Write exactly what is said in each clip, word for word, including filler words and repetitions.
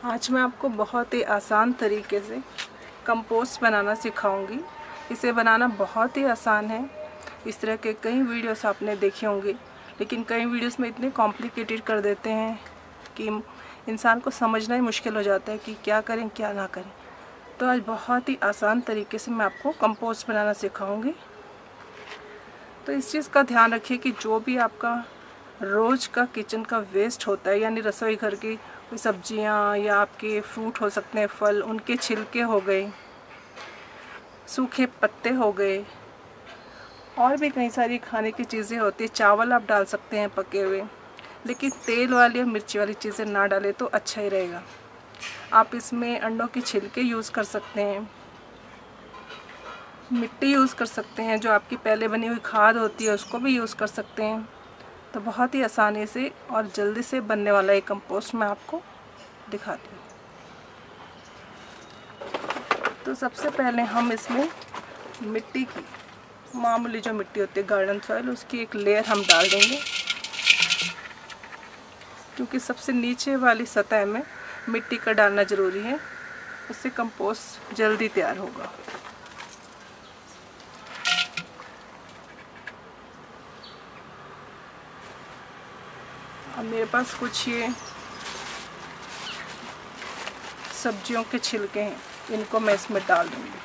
आज मैं आपको बहुत ही आसान तरीके से कंपोस्ट बनाना सिखाऊंगी। इसे बनाना बहुत ही आसान है। इस तरह के कई वीडियोस आपने देखे होंगे, लेकिन कई वीडियोस में इतने कॉम्प्लिकेटेड कर देते हैं कि इंसान को समझना ही मुश्किल हो जाता है कि क्या करें क्या ना करें। तो आज बहुत ही आसान तरीके से मैं आपको कंपोस्ट बनाना सिखाऊंगी। तो इस चीज़ का ध्यान रखिए कि जो भी आपका रोज़ का किचन का वेस्ट होता है, यानी रसोई घर की कोई सब्जियां या आपके फ्रूट हो सकते हैं, फल, उनके छिलके हो गए, सूखे पत्ते हो गए, और भी कई सारी खाने की चीज़ें होती है। चावल आप डाल सकते हैं पके हुए, लेकिन तेल वाली और मिर्ची वाली चीज़ें ना डालें तो अच्छा ही रहेगा। आप इसमें अंडों के छिलके यूज़ कर सकते हैं, मिट्टी यूज़ कर सकते हैं, जो आपकी पहले बनी हुई खाद होती है उसको भी यूज़ कर सकते हैं। तो बहुत ही आसानी से और जल्दी से बनने वाला ये कंपोस्ट मैं आपको दिखाती हूँ। तो सबसे पहले हम इसमें मिट्टी की, मामूली जो मिट्टी होती है गार्डन सॉइल, उसकी एक लेयर हम डाल देंगे, क्योंकि सबसे नीचे वाली सतह में मिट्टी का डालना ज़रूरी है। उससे कंपोस्ट जल्दी तैयार होगा। अब मेरे पास कुछ ये सब्जियों के छिलके हैं, इनको मैं इसमें डाल दूँगी।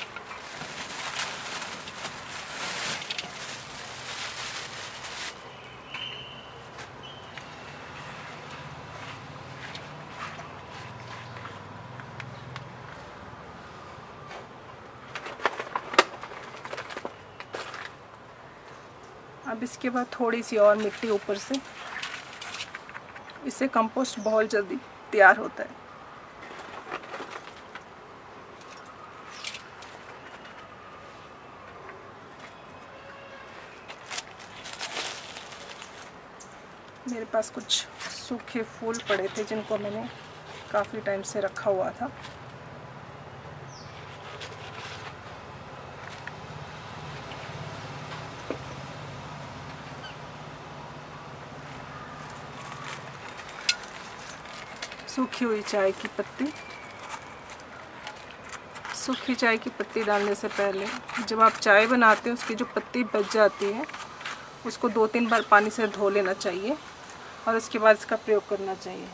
अब इसके बाद थोड़ी सी और मिट्टी ऊपर से, इससे कंपोस्ट बहुत जल्दी तैयार होता है। मेरे पास कुछ सूखे फूल पड़े थे जिनको मैंने काफ़ी टाइम से रखा हुआ था। सूखी हुई चाय की पत्ती। सूखी चाय की पत्ती डालने से पहले जब आप चाय बनाते हैं, उसकी जो पत्ती बच जाती है उसको दो तीन बार पानी से धो लेना चाहिए और उसके बाद इसका प्रयोग करना चाहिए।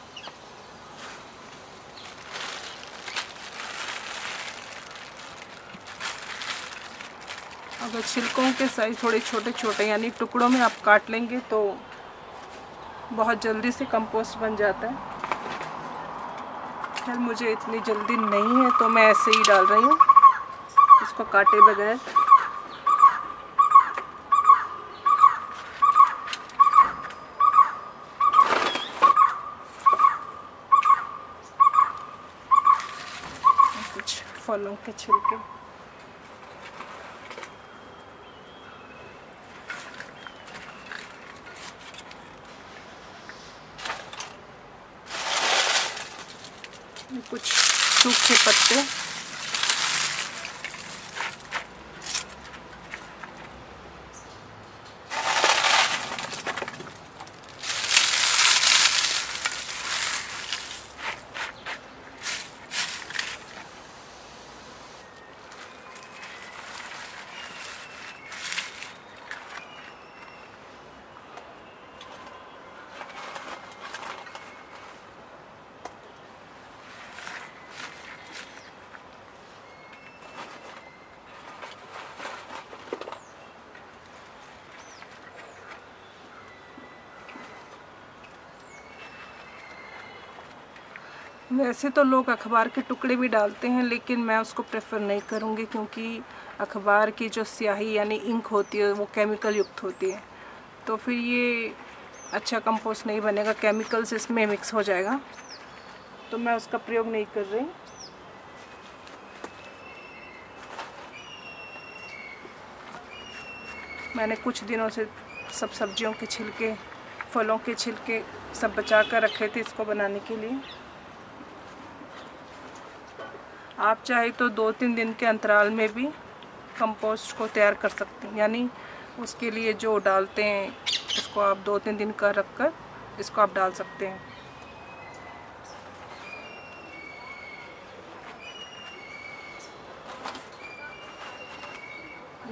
अगर छिलकों के साइज थोड़े छोटे छोटे यानी टुकड़ों में आप काट लेंगे तो बहुत जल्दी से कंपोस्ट बन जाता है। खैर मुझे इतनी जल्दी नहीं है तो मैं ऐसे ही डाल रही हूँ, इसको काटे बगैर। कुछ फलों के छिलके, कुछ सूखे पत्ते, वैसे तो लोग अखबार के टुकड़े भी डालते हैं, लेकिन मैं उसको प्रेफर नहीं करूँगी, क्योंकि अखबार की जो स्याही यानी इंक होती है वो केमिकल युक्त होती है। तो फिर ये अच्छा कंपोस्ट नहीं बनेगा, केमिकल्स इसमें मिक्स हो जाएगा। तो मैं उसका प्रयोग नहीं कर रही। मैंने कुछ दिनों से सब सब्जियों के छिलके, फलों के छिलके सब बचा कर रखे थे इसको बनाने के लिए। आप चाहे तो दो तीन दिन के अंतराल में भी कंपोस्ट को तैयार कर सकते हैं, यानी उसके लिए जो डालते हैं उसको आप दो तीन दिन का रख कर इसको आप डाल सकते हैं।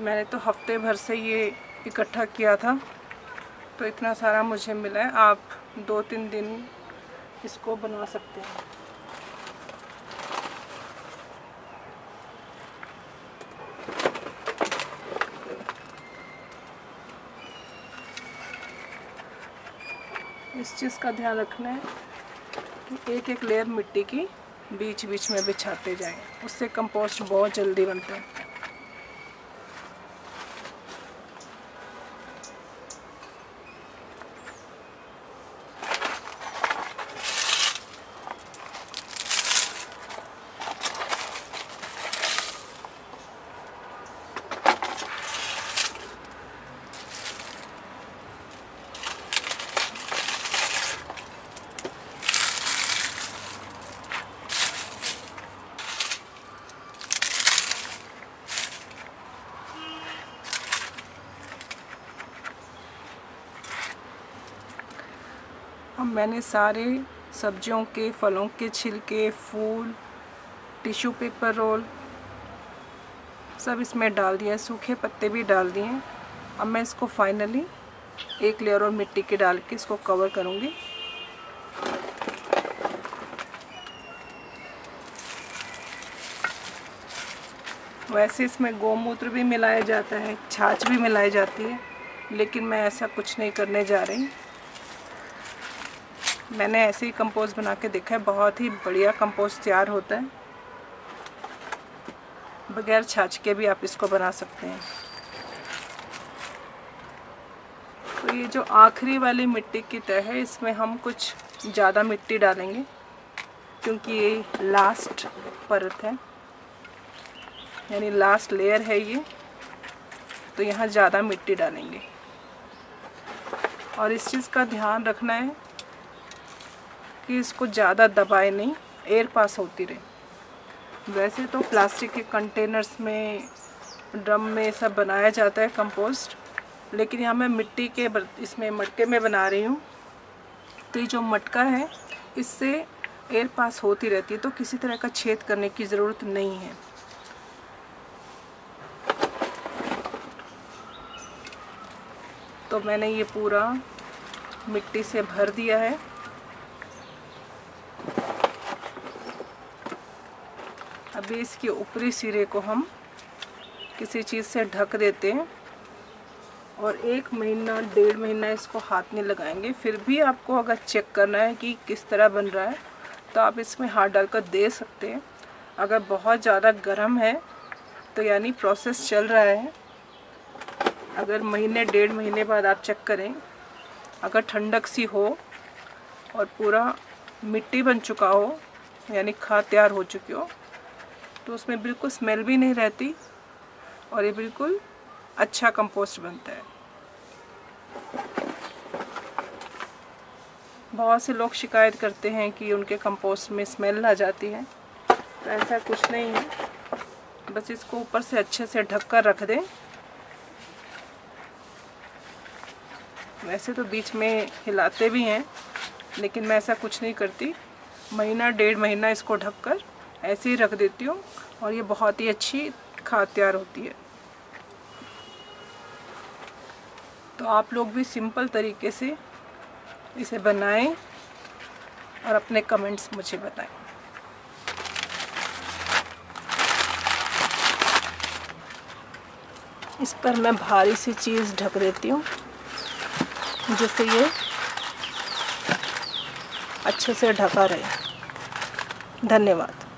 मैंने तो हफ्ते भर से ये इकट्ठा किया था, तो इतना सारा मुझे मिला है। आप दो तीन दिन इसको बना सकते हैं। इस चीज़ का ध्यान रखना है कि एक एक लेयर मिट्टी की बीच बीच में बिछाते जाएं, उससे कंपोस्ट बहुत जल्दी बनता है। अब मैंने सारे सब्जियों के, फलों के छिलके, फूल, टिश्यू पेपर रोल सब इसमें डाल दिया है, सूखे पत्ते भी डाल दिए हैं। अब मैं इसको फाइनली एक लेयर और मिट्टी की डाल के इसको कवर करूँगी। वैसे इसमें गौमूत्र भी मिलाया जाता है, छाछ भी मिलाई जाती है, लेकिन मैं ऐसा कुछ नहीं करने जा रही। मैंने ऐसे ही कंपोस्ट बना के देखा है, बहुत ही बढ़िया कंपोस्ट तैयार होता है। बगैर छाछ के भी आप इसको बना सकते हैं। तो ये जो आखिरी वाली मिट्टी की तह है, इसमें हम कुछ ज़्यादा मिट्टी डालेंगे, क्योंकि ये लास्ट परत है, यानी लास्ट लेयर है ये, तो यहाँ ज़्यादा मिट्टी डालेंगे। और इस चीज़ का ध्यान रखना है कि इसको ज़्यादा दबाए नहीं, एयर पास होती रहे। वैसे तो प्लास्टिक के कंटेनर्स में, ड्रम में सब बनाया जाता है कंपोस्ट, लेकिन यहाँ मैं मिट्टी के इसमें मटके में बना रही हूँ, तो ये जो मटका है इससे एयर पास होती रहती है, तो किसी तरह का छेद करने की ज़रूरत नहीं है। तो मैंने ये पूरा मिट्टी से भर दिया है। अभी इसके ऊपरी सिरे को हम किसी चीज़ से ढक देते हैं और एक महीना डेढ़ महीना इसको हाथ नहीं लगाएंगे। फिर भी आपको अगर चेक करना है कि किस तरह बन रहा है, तो आप इसमें हाथ डालकर दे सकते हैं। अगर बहुत ज़्यादा गर्म है तो यानी प्रोसेस चल रहा है। अगर महीने डेढ़ महीने बाद आप चेक करें, अगर ठंडक सी हो और पूरा मिट्टी बन चुका हो, यानी खाद तैयार हो चुकी हो, तो उसमें बिल्कुल स्मेल भी नहीं रहती और ये बिल्कुल अच्छा कंपोस्ट बनता है। बहुत से लोग शिकायत करते हैं कि उनके कंपोस्ट में स्मेल आ जाती है, तो ऐसा कुछ नहीं है। बस इसको ऊपर से अच्छे से ढक कर रख दें। वैसे तो बीच में हिलाते भी हैं, लेकिन मैं ऐसा कुछ नहीं करती। महीना डेढ़ महीना इसको ढककर ऐसे ही रख देती हूँ और ये बहुत ही अच्छी खाद तैयार होती है। तो आप लोग भी सिंपल तरीके से इसे बनाएं और अपने कमेंट्स मुझे बताएं। इस पर मैं भारी सी चीज़ ढक देती हूँ, जिससे ये अच्छे से ढका रहे। धन्यवाद।